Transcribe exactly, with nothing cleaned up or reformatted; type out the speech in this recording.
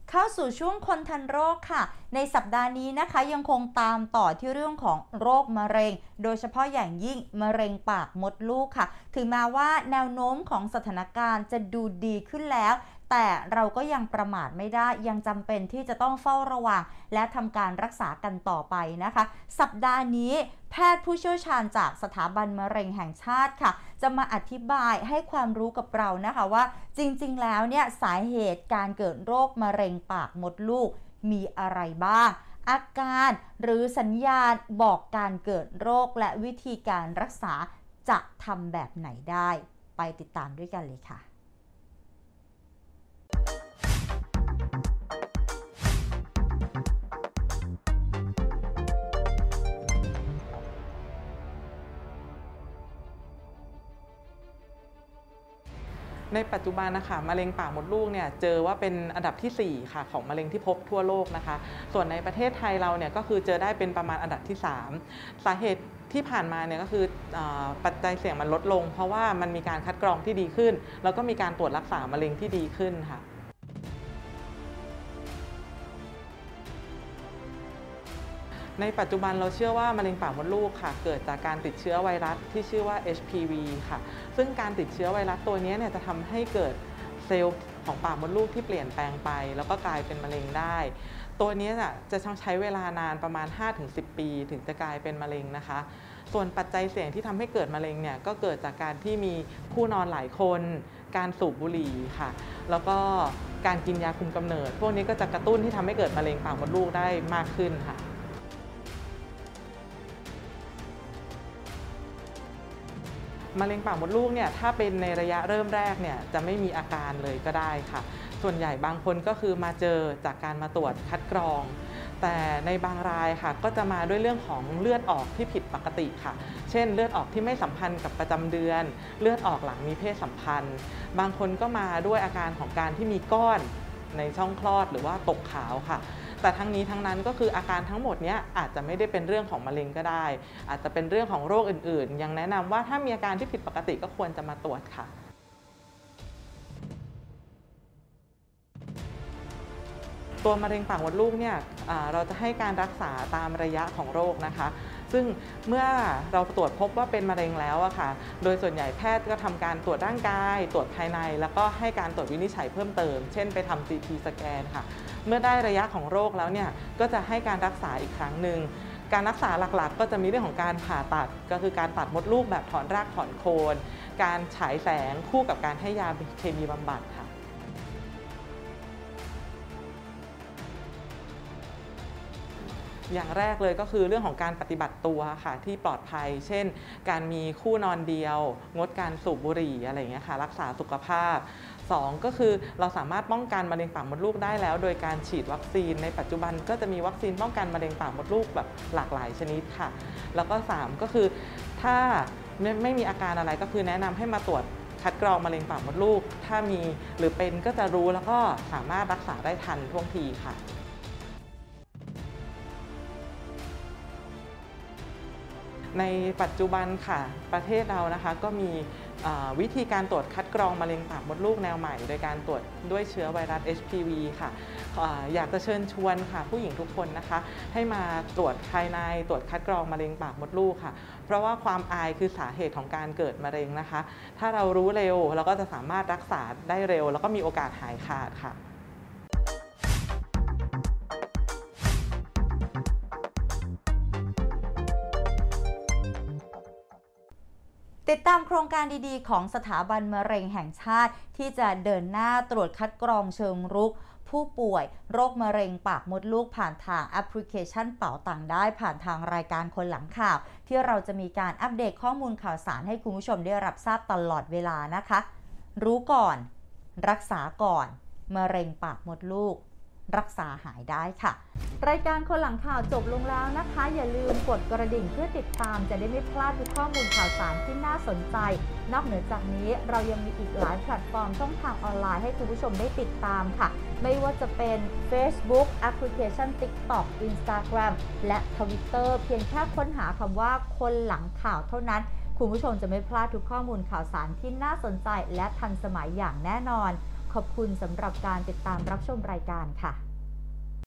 เข้าสู่ช่วงคนทันโรคค่ะในสัปดาห์นี้นะคะยังคงตามต่อที่เรื่องของโรคมะเร็งโดยเฉพาะอย่างยิ่งมะเร็งปากมดลูกค่ะถึงแม้ว่าแนวโน้มของสถานการณ์จะดูดีขึ้นแล้วแต่เราก็ยังประมาทไม่ได้ยังจำเป็นที่จะต้องเฝ้าระวังและทำการรักษากันต่อไปนะคะสัปดาห์นี้แพทย์ผู้เชี่ยวชาญจากสถาบันมะเร็งแห่งชาติค่ะจะมาอธิบายให้ความรู้กับเรานะคะว่าจริงๆแล้วเนี่ยสาเหตุการเกิดโรคมะเร็งปากมดลูกมีอะไรบ้างอาการหรือสัญญาณบอกการเกิดโรคและวิธีการรักษาจะทำแบบไหนได้ไปติดตามด้วยกันเลยค่ะในปัจจุบันนะคะมะเร็งปากมดลูกเนี่ยเจอว่าเป็นอันดับที่สี่ค่ะของมะเร็งที่พบทั่วโลกนะคะส่วนในประเทศไทยเราเนี่ยก็คือเจอได้เป็นประมาณอันดับที่สามสาเหตุที่ผ่านมาเนี่ยก็คือปัจจัยเสี่ยงมันลดลงเพราะว่ามันมีการคัดกรองที่ดีขึ้นแล้วก็มีการตรวจรักษามะเร็งที่ดีขึ้นค่ะในปัจจุบันเราเชื่อว่ามะเร็งปากมดลูกค่ะเกิดจากการติดเชื้อไวรัสที่ชื่อว่า เอช พี วี ค่ะซึ่งการติดเชื้อไวรัสตัวนี้เนี่ยจะทำให้เกิดเซลล์ของปากมดลูกที่เปลี่ยนแปลงไปแล้วก็กลายเป็นมะเร็งได้ตัวนี้จะต้องใช้เวลานานประมาณ ห้าถึงสิบ ปีถึงจะกลายเป็นมะเร็งนะคะส่วนปัจจัยเสี่ยงที่ทำให้เกิดมะเร็งเนี่ยก็เกิดจากการที่มีคู่นอนหลายคนการสูบบุหรี่ค่ะแล้วก็การกินยาคุมกำเนิดพวกนี้ก็จะกระตุ้นที่ทำให้เกิดมะเร็งปากมดลูกได้มากขึ้นค่ะมะเร็งปากมดลูกเนี่ยถ้าเป็นในระยะเริ่มแรกเนี่ยจะไม่มีอาการเลยก็ได้ค่ะส่วนใหญ่บางคนก็คือมาเจอจากการมาตรวจคัดกรองแต่ในบางรายค่ะก็จะมาด้วยเรื่องของเลือดออกที่ผิดปกติค่ะเช่นเลือดออกที่ไม่สัมพันธ์กับประจำเดือนเลือดออกหลังมีเพศสัมพันธ์บางคนก็มาด้วยอาการของการที่มีก้อนในช่องคลอดหรือว่าตกขาวค่ะแต่ทั้งนี้ทั้งนั้นก็คืออาการทั้งหมดนี้อาจจะไม่ได้เป็นเรื่องของมะเร็งก็ได้อาจจะเป็นเรื่องของโรคอื่นๆยังแนะนำว่าถ้ามีอาการที่ผิดปกติก็ควรจะมาตรวจค่ะตัวมะเร็งปากมดลูกเนี่ยเราจะให้การรักษาตามระยะของโรคนะคะซึ่งเมื่อเราตรวจพบว่าเป็นมะเร็งแล้วอะค่ะโดยส่วนใหญ่แพทย์ก็ทำการตรวจร่างกายตรวจภายในแล้วก็ให้การตรวจวินิจฉัยเพิ่มเติมเช่นไปทำ ซี ที สแกนค่ะเมื่อได้ระยะของโรคแล้วเนี่ยก็จะให้การรักษาอีกครั้งหนึ่งการรักษาหลักๆก็จะมีเรื่องของการผ่าตัดก็คือการตัดมดลูกแบบถอนรากถอนโคนการฉายแสงคู่กับการให้ยาเคมีบำบัดค่ะอย่างแรกเลยก็คือเรื่องของการปฏิบัติตัวค่ะที่ปลอดภัยเช่นการมีคู่นอนเดียวงดการสูบบุหรี่อะไรอย่างเงี้ยค่ะรักษาสุขภาพสองก็คือเราสามารถป้องกันมะเร็งปากมดลูกได้แล้วโดยการฉีดวัคซีนในปัจจุบันก็จะมีวัคซีนป้องกันมะเร็งปากมดลูกแบบหลากหลายชนิดค่ะแล้วก็สามก็คือถ้าไม่ไม่มีอาการอะไรก็คือแนะนำให้มาตรวจคัดกรองมะเร็งปากมดลูกถ้ามีหรือเป็นก็จะรู้แล้วก็สามารถรักษาได้ทันท่วงทีค่ะในปัจจุบันค่ะประเทศเรานะคะก็มีวิธีการตรวจคัดกรองมะเร็งปากมดลูกแนวใหม่โดยการตรวจด้วยเชื้อไวรัส เอช พี วี ค่ะอยากจะเชิญชวนค่ะผู้หญิงทุกคนนะคะให้มาตรวจภายในตรวจคัดกรองมะเร็งปากมดลูกค่ะเพราะว่าความอายคือสาเหตุของการเกิดมะเร็งนะคะถ้าเรารู้เร็วเราก็จะสามารถรักษาได้เร็วแล้วก็มีโอกาสหายขาดค่ะติดตามโครงการดีๆของสถาบันมะเร็งแห่งชาติที่จะเดินหน้าตรวจคัดกรองเชิงรุกผู้ป่วยโรคมะเร็งปากมดลูกผ่านทางแอปพลิเคชันเป๋าตังได้ผ่านทางรายการคนหลังข่าวที่เราจะมีการอัปเดตข้อมูลข่าวสารให้คุณผู้ชมได้รับทราบตลอดเวลานะคะรู้ก่อนรักษาก่อนมะเร็งปากมดลูกรักษาหายได้ค่ะรายการคนหลังข่าวจบลงแล้วนะคะอย่าลืมกดกระดิ่งเพื่อติดตามจะได้ไม่พลาดทุกข้อมูลข่าวสารที่น่าสนใจนอกเหนือจากนี้เรายังมีอีกหลายแพลตฟอร์มช่องทางออนไลน์ให้คุณผู้ชมได้ติดตามค่ะไม่ว่าจะเป็น Facebook แอปพลิเคชัน ติ๊กต็อก อินสตาแกรม และ ทวิตเตอร์ เพียงแค่ค้นหาคำว่าคนหลังข่าวเท่านั้นคุณผู้ชมจะไม่พลาดทุกข้อมูลข่าวสารที่น่าสนใจและทันสมัยอย่างแน่นอนขอบคุณสำหรับการติดตามรับชมรายการค่ะ